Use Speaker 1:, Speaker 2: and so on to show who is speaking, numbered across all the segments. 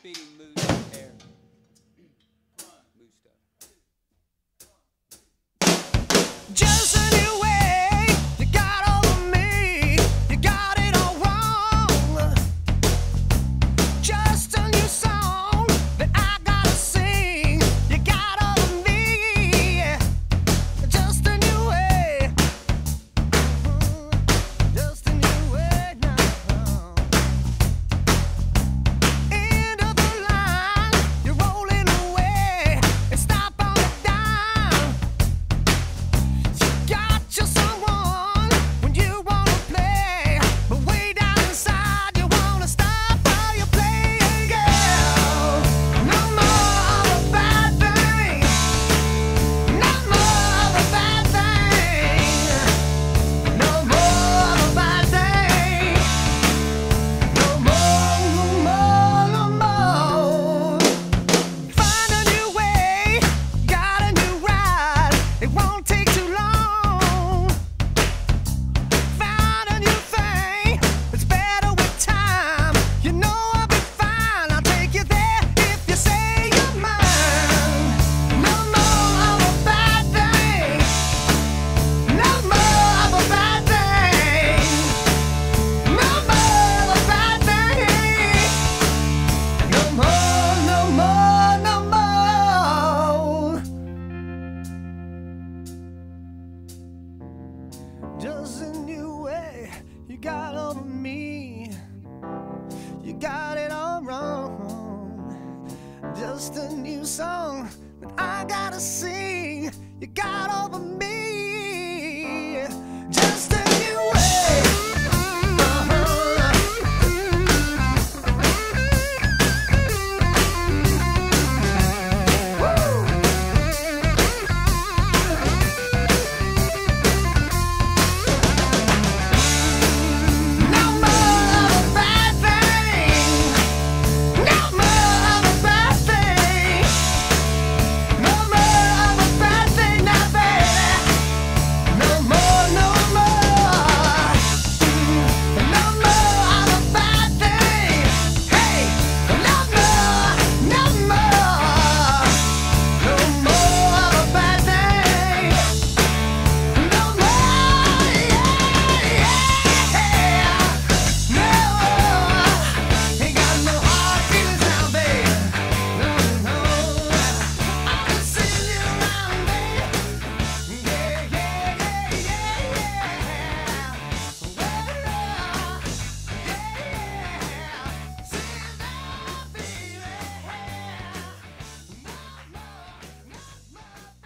Speaker 1: Speedy Moose hair. Moose stuff.
Speaker 2: Just a new way you got over me. You got it all wrong. Just a new song that I gotta sing. You got over me. Just a new way. Just a new way now. End of the line, you're rolling away and stop on the dime. Got you someone when you wanna play, but way down inside you wanna stop while you're playing, girl. No more of a bad thing. No more of a bad thing. No more of a bad thing. No more, no more. Find a new way, got a new ride. It won't take too long. Found a new thing, it's better with time. You know I'll be fine, I'll take you there if you say you're mine. No more of a bad thing. No more of a bad thing. No more of a bad thing. No more, no more, no more. Just a new way you got over me. You got it all wrong. Just a new song that I gotta sing. You got over me. Just a new way. No more of a bad thing. No more of a bad thing. No more of a bad thing now, baby. No more, no more. No more of a bad thing. Hey, no more, no more. No more of a bad thing. No more, yeah. No, ain't got no hard feelings now, baby. No, I can see you around, baby. Yeah, yeah, yeah, yeah. Well, yeah. See you now, baby. No more,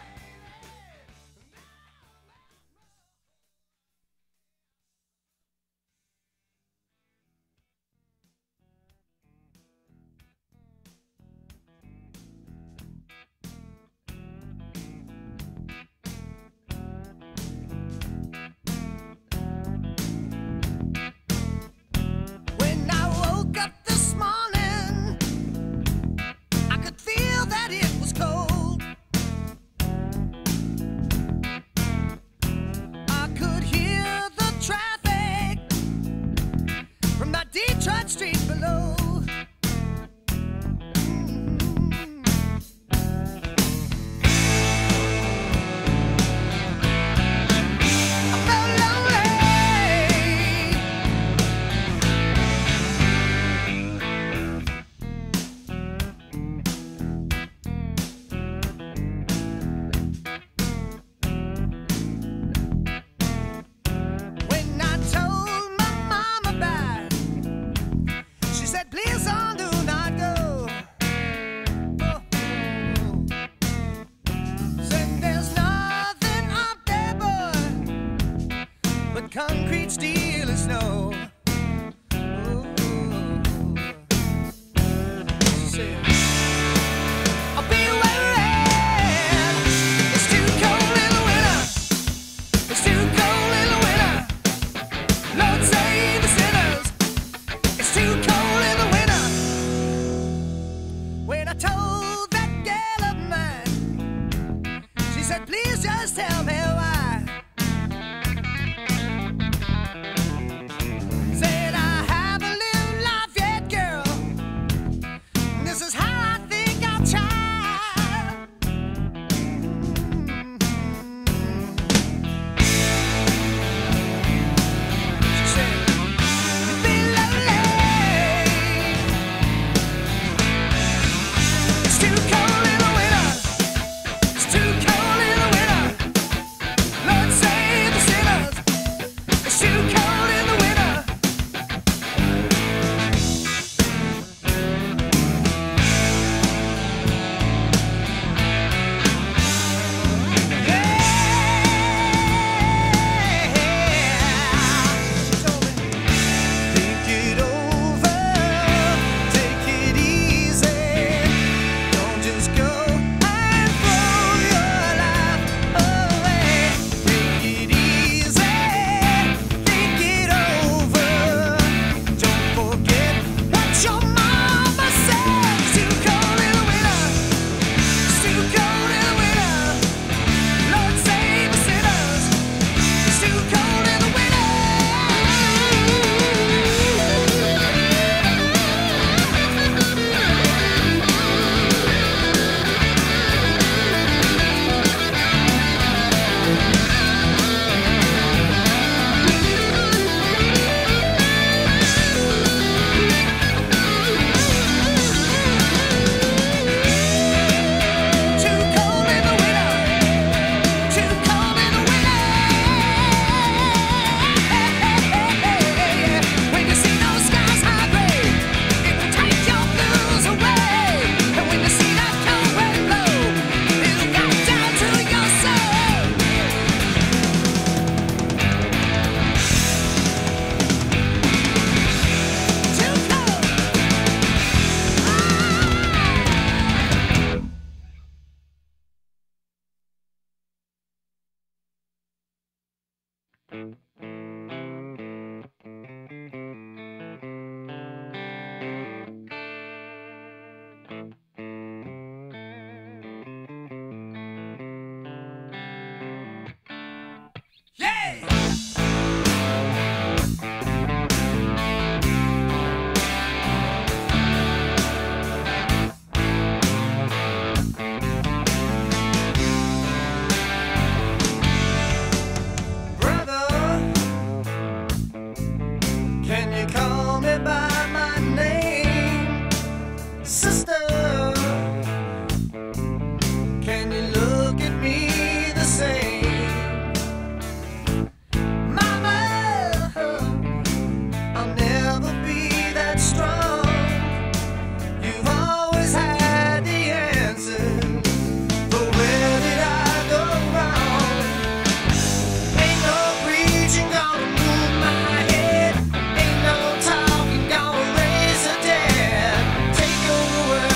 Speaker 2: When I woke up this morning, I could feel that it was cold. I could hear the traffic from that Detroit street below. I felt lonely. When I told my mom about it, she said, please, son, do not go. Oh. Said there's nothing up there, boy, but concrete, steel, and snow. Oh. She said, I'll be worried. It's too cold in the winter. It's too cold in the winter. Lord save the sinners. It's too cold in the winter. When I told that girl of mine, she said, please just tell me why. Said I haven't lived life yet, girl. Can you call me by my name? Sister, can you look at me the same? Mama, I'll never be that strong. You've always had the answers, but where did I go wrong? Ain't no preaching gonna move my head. Ain't no talking gonna raise the dead. Take over the world.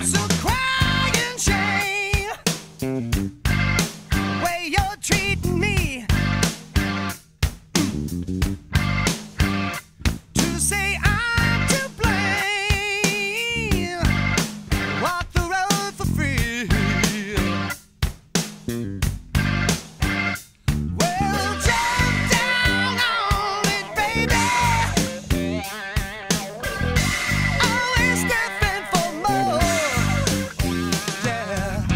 Speaker 2: So cry and shame way you're treating me. To say I'm to blame, walk the road for free. Well, jump down on it, baby. Always stepping for more. Yeah.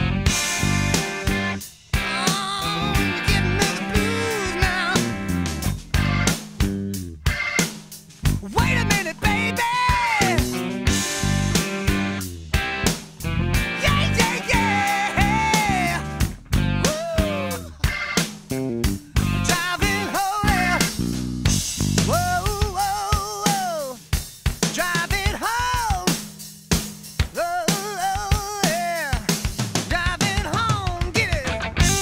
Speaker 2: Oh, you're giving me the blues now. Wait a minute, baby. Yeah, yeah, yeah. Woo. Driving home. Whoa, whoa, whoa. Driving home. Oh, oh, yeah. Driving home. Get it.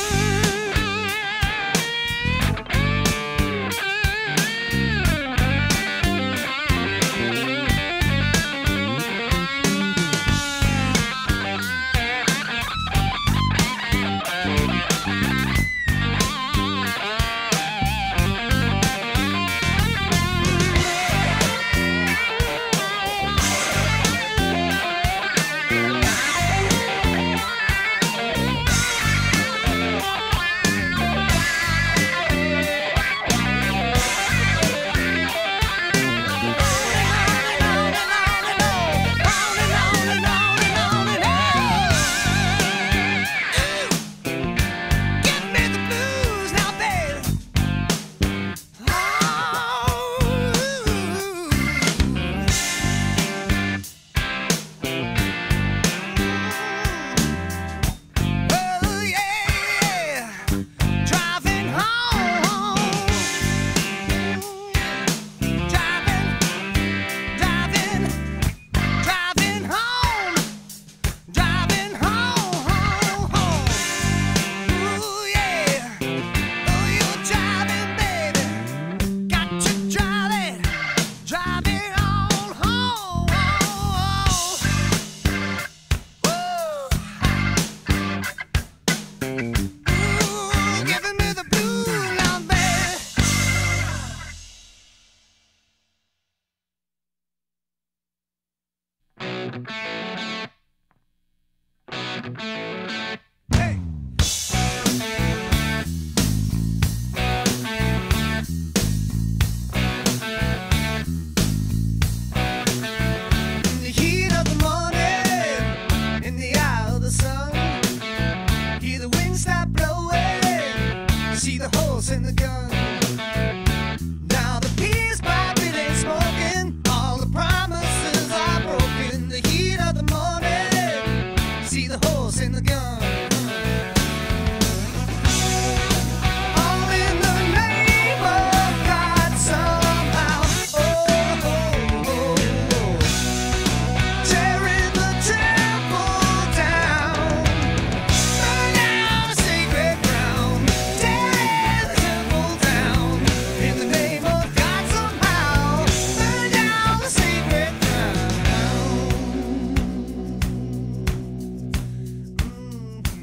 Speaker 2: Give me the blues now, baby. Oh, yeah. Driving home. Driving home. Driving home. Ooh, yeah. Oh, you're driving, baby. Got to drive it. Drive it on home. Ooh, giving me the blues now, baby. Hey. In the heat of the morning, in the eye of the sun, hear the wind stop blowing, see the holes in the gun. Now the peace pipe it ain't smoking, all the promises are broken. The heat of the morning, see the holes in the gun. All in the name of God somehow. Oh, oh, oh, oh. Tearing the temple down. Burn down the sacred ground. Tearing the temple down. In the name of God somehow. Burn down the sacred ground.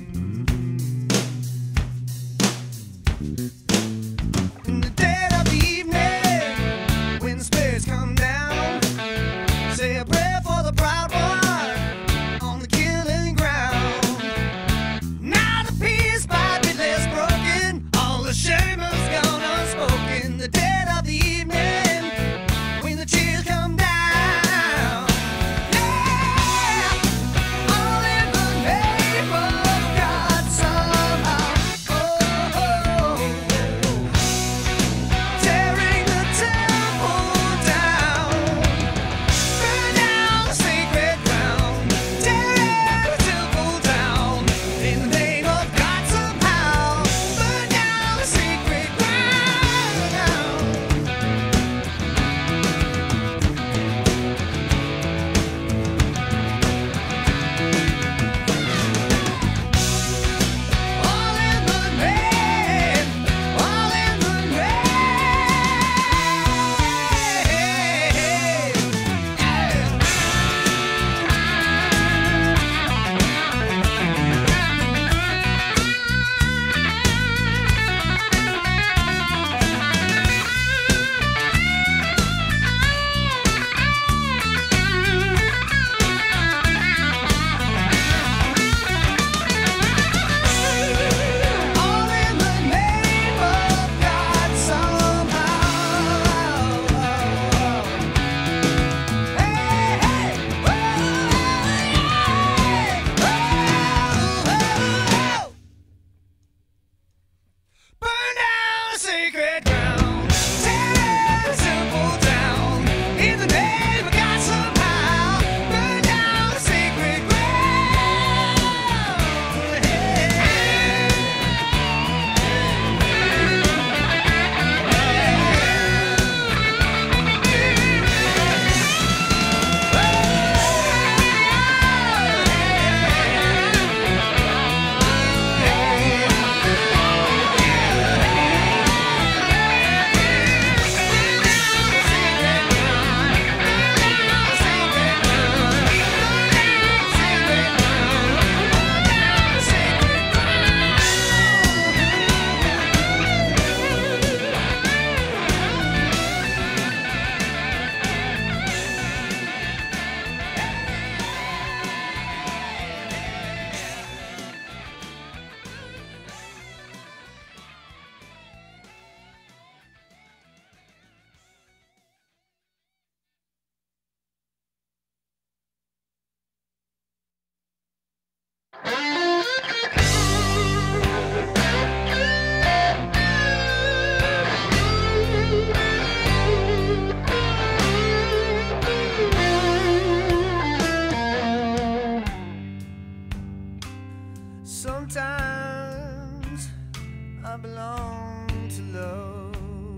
Speaker 2: Sometimes I belong to love.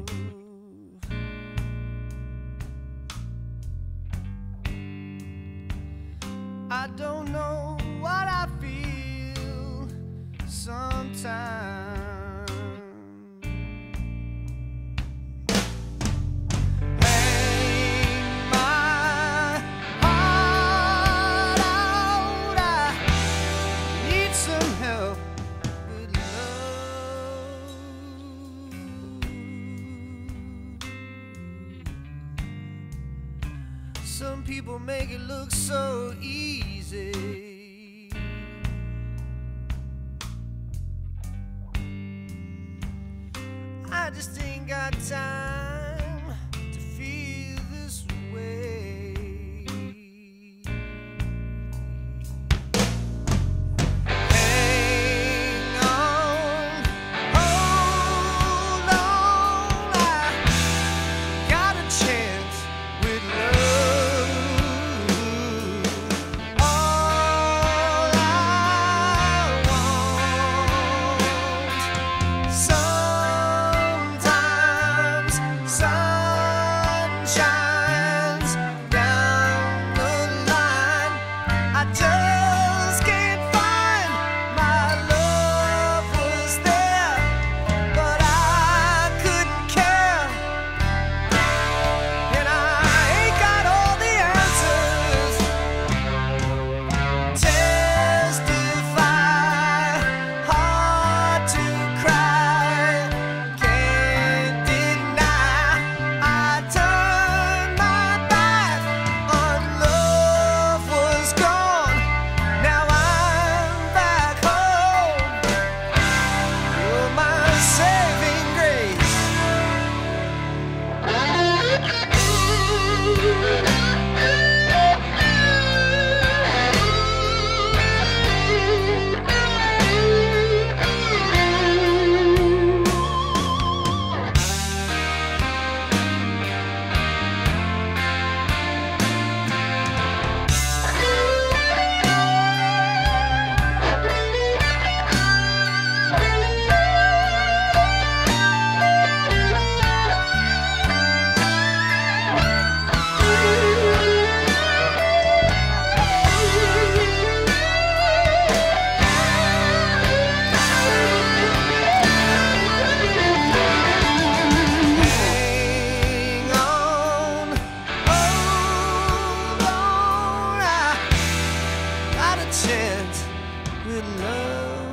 Speaker 2: I don't know what I feel sometimes. Hang my heart out, I need some help with love. Some people make it look so easy. I just ain't got time to feel this way. Hang on, hold on, I got a chance with love. All I want. Sometimes sun shines down the line. I just can't find my love was there, but I couldn't care. And I ain't got all the answers. Testify, hard to cry, can't deny. I turned my back on love was gone. Now I'm back home. You're my saving grace. Hang on, hold on, I got a chance with love.